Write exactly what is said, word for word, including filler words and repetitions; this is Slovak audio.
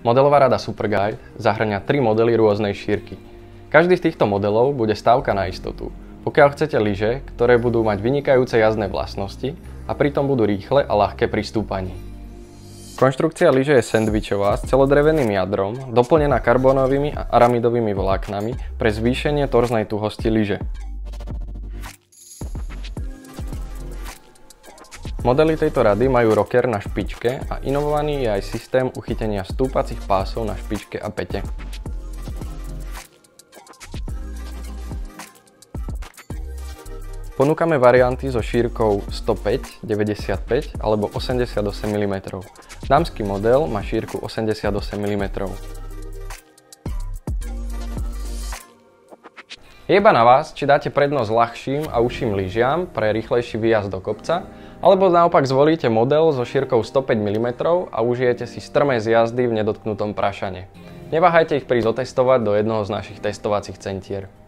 Modelová rada Superguide zahŕňa tri modely rôznej šírky. Každý z týchto modelov bude stávka na istotu, pokiaľ chcete lyže, ktoré budú mať vynikajúce jazdné vlastnosti a pritom budú rýchle a ľahké pri stúpaní. Konštrukcia lyže je sendvičová s celodreveným jadrom, doplnená karbónovými a aramidovými vláknami pre zvýšenie torznej tuhosti lyže. Modely tejto rady majú rocker na špičke a inovovaný je aj systém uchytenia stúpacích pásov na špičke a päte. Ponúkame varianty so šírkou stopäť, deväťdesiatpäť alebo osemdesiatosem milimetrov. Dámsky model má šírku osemdesiatosem milimetrov. Je iba na vás, či dáte prednosť ľahším a užším lyžiam pre rýchlejší výjazd do kopca, alebo naopak zvolíte model so šírkou stopäť milimetrov a užijete si strmé zjazdy v nedotknutom prašane. Neváhajte ich prísť otestovať do jednoho z našich testovacích centier.